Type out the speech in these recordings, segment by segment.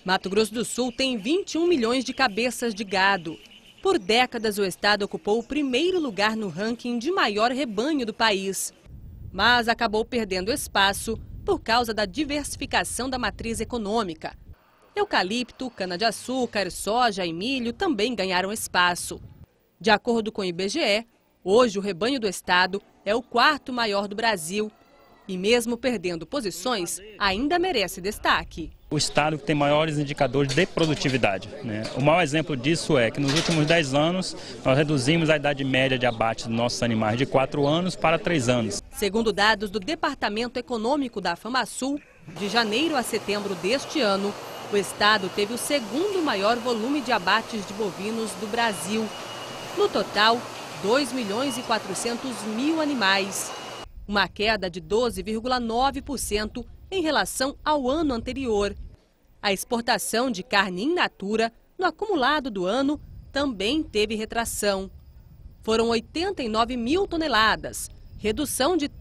Mato Grosso do Sul tem 21 milhões de cabeças de gado. Por décadas, o estado ocupou o primeiro lugar no ranking de maior rebanho do país. Mas acabou perdendo espaço por causa da diversificação da matriz econômica. Eucalipto, cana-de-açúcar, soja e milho também ganharam espaço. De acordo com o IBGE, hoje o rebanho do estado é o quarto maior do Brasil. E mesmo perdendo posições, ainda merece destaque. O estado que tem maiores indicadores de produtividade, né? O maior exemplo disso é que nos últimos 10 anos nós reduzimos a idade média de abate dos nossos animais de 4 anos para 3 anos. Segundo dados do Departamento Econômico da FamaSul, de janeiro a setembro deste ano, o estado teve o segundo maior volume de abates de bovinos do Brasil. No total, 2.400.000 animais. Uma queda de 12,9% em relação ao ano anterior. A exportação de carne in natura no acumulado do ano também teve retração. Foram 89 mil toneladas, redução de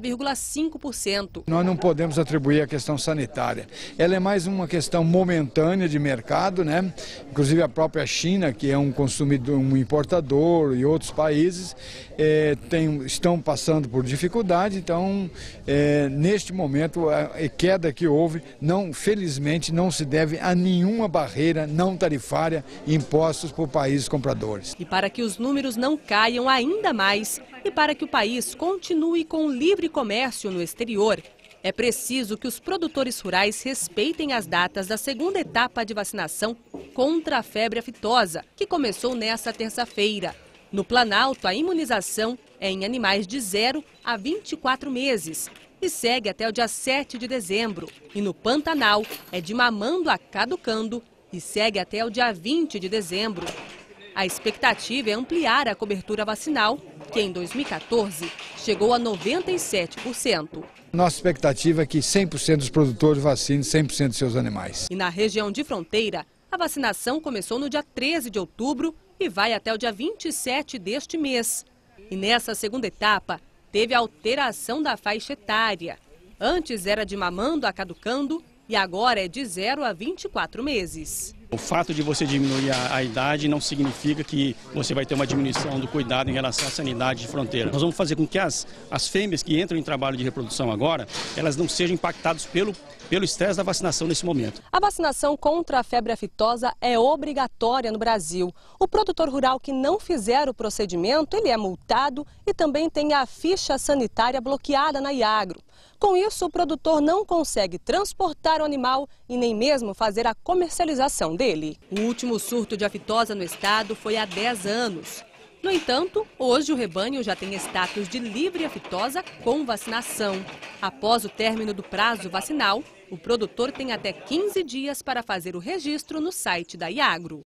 30,5%. Nós não podemos atribuir a questão sanitária. Ela é mais uma questão momentânea de mercado, né? Inclusive a própria China, que é um consumidor, um importador, e outros países estão passando por dificuldade. Então, neste momento, a queda que houve, felizmente, não se deve a nenhuma barreira não tarifária impostos por países compradores. E para que os números não caiam ainda mais, e para que o país continue com o livre comércio no exterior, é preciso que os produtores rurais respeitem as datas da segunda etapa de vacinação contra a febre aftosa, que começou nesta terça-feira. No Planalto, a imunização é em animais de 0 a 24 meses e segue até o dia 7 de dezembro. E no Pantanal, é de mamando a caducando e segue até o dia 20 de dezembro. A expectativa é ampliar a cobertura vacinal, que em 2014 chegou a 97%. Nossa expectativa é que 100% dos produtores vacinem 100% de seus animais. E na região de fronteira, a vacinação começou no dia 13 de outubro e vai até o dia 27 deste mês. E nessa segunda etapa, teve alteração da faixa etária. Antes era de mamando a caducando e agora é de 0 a 24 meses. O fato de você diminuir a idade não significa que você vai ter uma diminuição do cuidado em relação à sanidade de fronteira. Nós vamos fazer com que as fêmeas que entram em trabalho de reprodução agora, elas não sejam impactadas pelo estresse da vacinação nesse momento. A vacinação contra a febre aftosa é obrigatória no Brasil. O produtor rural que não fizer o procedimento, ele é multado e também tem a ficha sanitária bloqueada na Iagro. Com isso, o produtor não consegue transportar o animal e nem mesmo fazer a comercialização dele. O último surto de aftosa no estado foi há 10 anos. No entanto, hoje o rebanho já tem status de livre aftosa com vacinação. Após o término do prazo vacinal, o produtor tem até 15 dias para fazer o registro no site da Iagro.